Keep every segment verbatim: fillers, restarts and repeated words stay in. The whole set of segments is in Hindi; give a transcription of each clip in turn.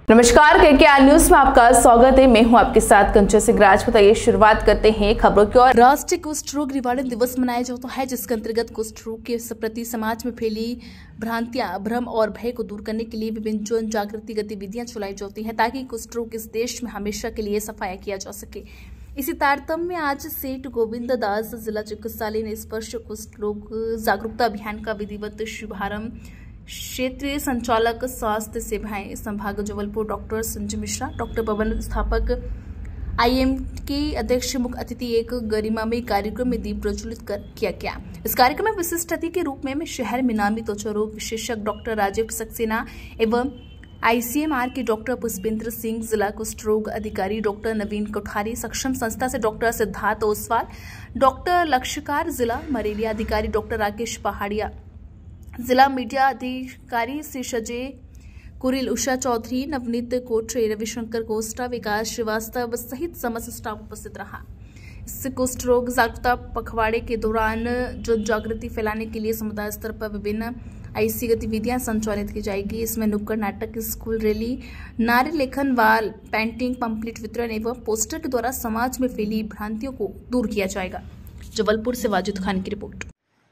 नमस्कार, केकेआर न्यूज में आपका स्वागत है। मैं हूं आपके साथ कंचन सिंह राज। बताइए, शुरुआत करते हैं खबरों की। और राष्ट्रीय कुष्ठ रोग निवारण दिवस मनाया जाता है, जिसके अंतर्गत कुष्ठ रोग के प्रति समाज में फैली भ्रांतियां, भ्रम और भय को दूर करने के लिए विभिन्न जन जागृति गतिविधियां चलाई जाती हैं, ताकि कुष्ठ रोग इस देश में हमेशा के लिए सफाया किया जा सके। इसी तारतम्य में आज सेठ गोविंद दास जिला चिकित्सालय ने स्पर्श कुष्ठ रोग जागरूकता अभियान का विधिवत शुभारंभ क्षेत्रीय संचालक स्वास्थ्य सेवाएं संभाग जबलपुर डॉक्टर संजय मिश्रा, डॉक्टर पवन स्थापक आईएम के अध्यक्ष मुख्य अतिथि एक गरिमामय कार्यक्रम में दीप प्रज्वलित कर किया गया। इस कार्यक्रम में विशिष्ट अतिथि के रूप में शहर में नामी त्वचा रोग विशेषज्ञ डॉक्टर राजीव सक्सेना एवं आईसीएमआर के डॉक्टर पुष्पेंद्र सिंह, जिला कुष्ठ रोग अधिकारी डॉक्टर नवीन कोठारी, सक्षम संस्था से डॉक्टर सिद्धार्थ ओसवाल, डॉक्टर लक्ष्यकार, जिला मलेरिया अधिकारी डॉक्टर राकेश पहाड़िया, जिला मीडिया अधिकारी से सजय कुरिल, उषा चौधरी, नवनीत कोठरे, रविशंकर कोस्टा, विकास श्रीवास्तव सहित समस्त स्टाफ उपस्थित रहा। इस कुष्ठ रोग जागरूकता पखवाड़े के दौरान जन जागृति फैलाने के लिए समुदाय स्तर पर विभिन्न ऐसी गतिविधियां संचालित की जाएगी। इसमें नुक्कड़ नाटक, स्कूल रैली, नारे लेखन, वाल पेंटिंग, पंपलेट वितरण एवं पोस्टर के द्वारा समाज में फैली भ्रांतियों को दूर किया जाएगा। जबलपुर से वाजिद खान की रिपोर्ट।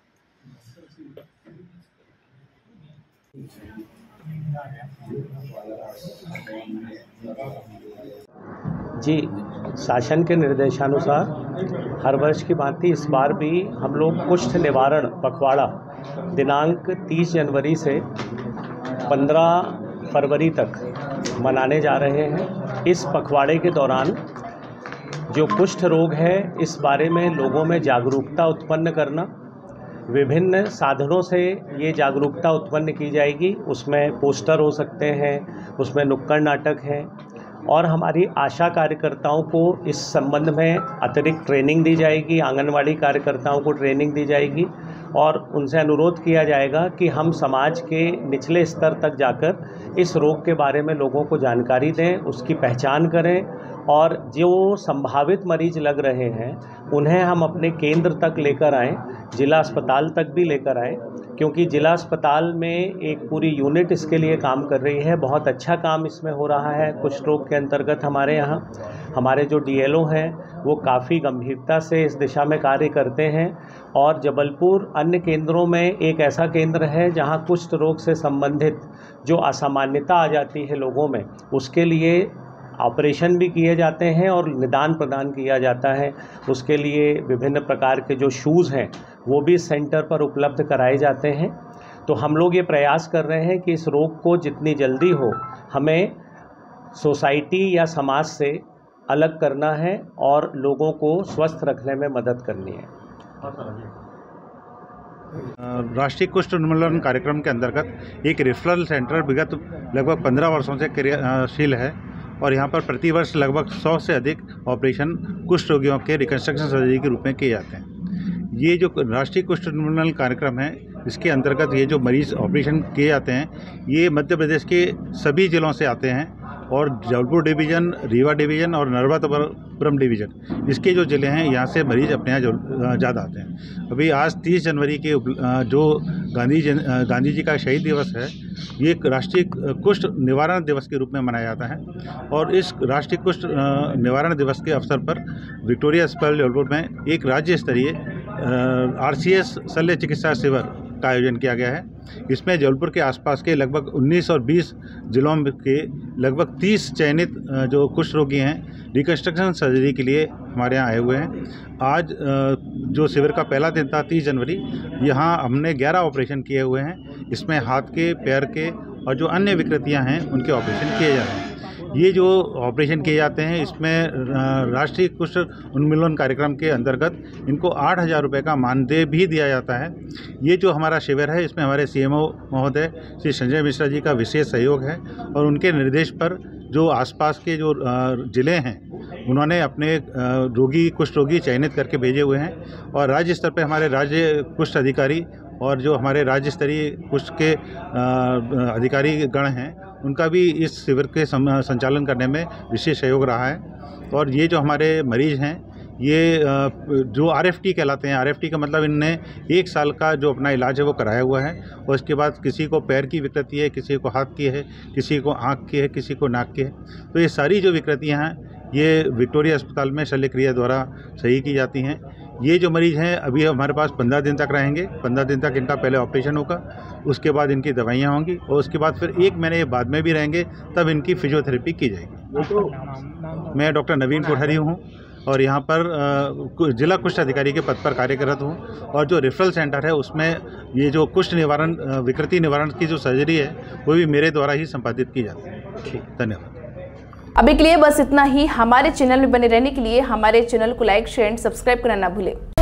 जी, शासन के निर्देशानुसार हर वर्ष की भांति इस बार भी हम लोग कुष्ठ निवारण पखवाड़ा दिनांक तीस जनवरी से पंद्रह फरवरी तक मनाने जा रहे हैं। इस पखवाड़े के दौरान जो कुष्ठ रोग है, इस बारे में लोगों में जागरूकता उत्पन्न करना, विभिन्न साधनों से ये जागरूकता उत्पन्न की जाएगी। उसमें पोस्टर हो सकते हैं, उसमें नुक्कड़ नाटक है, और हमारी आशा कार्यकर्ताओं को इस संबंध में अतिरिक्त ट्रेनिंग दी जाएगी। आंगनवाड़ी कार्यकर्ताओं को ट्रेनिंग दी जाएगी और उनसे अनुरोध किया जाएगा कि हम समाज के निचले स्तर तक जाकर इस रोग के बारे में लोगों को जानकारी दें, उसकी पहचान करें, और जो संभावित मरीज लग रहे हैं उन्हें हम अपने केंद्र तक लेकर आएँ, जिला अस्पताल तक भी लेकर आएँ, क्योंकि जिला अस्पताल में एक पूरी यूनिट इसके लिए काम कर रही है। बहुत अच्छा काम इसमें हो रहा है। कुष्ठ रोग के अंतर्गत हमारे यहाँ हमारे जो डीएलओ हैं वो काफ़ी गंभीरता से इस दिशा में कार्य करते हैं, और जबलपुर अन्य केंद्रों में एक ऐसा केंद्र है जहाँ कुष्ठ रोग से संबंधित जो असामान्यता आ जाती है लोगों में, उसके लिए ऑपरेशन भी किए जाते हैं और निदान प्रदान किया जाता है। उसके लिए विभिन्न प्रकार के जो शूज़ हैं वो भी सेंटर पर उपलब्ध कराए जाते हैं। तो हम लोग ये प्रयास कर रहे हैं कि इस रोग को जितनी जल्दी हो हमें सोसाइटी या समाज से अलग करना है और लोगों को स्वस्थ रखने में मदद करनी है। राष्ट्रीय कुष्ठ उन्मूलन कार्यक्रम के अंतर्गत एक रेफरल सेंटर विगत लगभग पंद्रह वर्षों से क्रियाशील है, और यहाँ पर प्रति वर्ष लगभग सौ से अधिक ऑपरेशन कुष्ठ रोगियों के रिकन्स्ट्रक्शन सर्जरी के रूप में किए जाते हैं। ये जो राष्ट्रीय कुष्ठ उन्मूलन कार्यक्रम है, इसके अंतर्गत ये जो मरीज़ ऑपरेशन किए जाते हैं, ये मध्य प्रदेश के सभी जिलों से आते हैं, और जबलपुर डिवीज़न, रीवा डिवीज़न और नर्मदापुरम डिवीज़न, इसके जो ज़िले हैं यहाँ से मरीज़ अपने यहाँ ज़्यादा आते हैं। अभी आज तीस जनवरी के जो गांधी जन गांधी जी का शहीद दिवस है, ये राष्ट्रीय कुष्ठ निवारण दिवस के रूप में मनाया जाता है, और इस राष्ट्रीय कुष्ठ निवारण दिवस के अवसर पर विक्टोरिया अस्पताल जबलपुर में एक राज्य स्तरीय आरसीएस शल्य चिकित्सा शिविर का आयोजन किया गया है। इसमें जबलपुर के आसपास के लगभग उन्नीस और बीस जिलों के लगभग तीस चयनित जो कुष्ठ रोगी हैं रिकन्स्ट्रक्शन सर्जरी के लिए हमारे यहाँ आए हुए हैं। आज जो शिविर का पहला दिन था तीस जनवरी, यहाँ हमने ग्यारह ऑपरेशन किए हुए हैं। इसमें हाथ के, पैर के और जो अन्य विकृतियाँ हैं उनके ऑपरेशन किए जा रहे हैं। ये जो ऑपरेशन किए जाते हैं, इसमें राष्ट्रीय कुष्ठ उन्मूलन कार्यक्रम के अंतर्गत इनको आठ हज़ार रुपये का मानदेय भी दिया जाता है। ये जो हमारा शिविर है, इसमें हमारे सीएमओ महोदय श्री संजय मिश्रा जी का विशेष सहयोग है, और उनके निर्देश पर जो आसपास के जो ज़िले हैं उन्होंने अपने रोगी कुष्ठ रोगी चयनित करके भेजे हुए हैं, और राज्य स्तर पर हमारे राज्य कुष्ठ अधिकारी और जो हमारे राज्य स्तरीय कुष्ठ के अधिकारी गण हैं, उनका भी इस शिविर के संचालन करने में विशेष सहयोग रहा है। और ये जो हमारे मरीज़ हैं, ये जो आरएफटी कहलाते हैं, आरएफटी का मतलब इनने एक साल का जो अपना इलाज है वो कराया हुआ है, और उसके बाद किसी को पैर की विकृति है, किसी को हाथ की है, किसी को आँख की है, किसी को नाक की है। तो ये सारी जो विकृतियाँ हैं ये विक्टोरिया अस्पताल में शल्य क्रिया द्वारा सही की जाती हैं। ये जो मरीज़ हैं अभी हमारे पास पंद्रह दिन तक रहेंगे। पंद्रह दिन तक इनका पहले ऑपरेशन होगा, उसके बाद इनकी दवाइयाँ होंगी, और उसके बाद फिर एक महीने बाद में भी रहेंगे, तब इनकी फिजियोथेरेपी की जाएगी। तो मैं डॉक्टर नवीन कोठारी हूँ और यहाँ पर जिला कुष्ठ अधिकारी के पद पर कार्यरत हूँ, और जो रेफरल सेंटर है उसमें ये जो कुष्ठ निवारण विकृति निवारण की जो सर्जरी है वो भी मेरे द्वारा ही संपादित की जाती है। ठीक, धन्यवाद। अभी के लिए बस इतना ही। हमारे चैनल में बने रहने के लिए हमारे चैनल को लाइक, शेयर एंड सब्सक्राइब करना ना भूलें।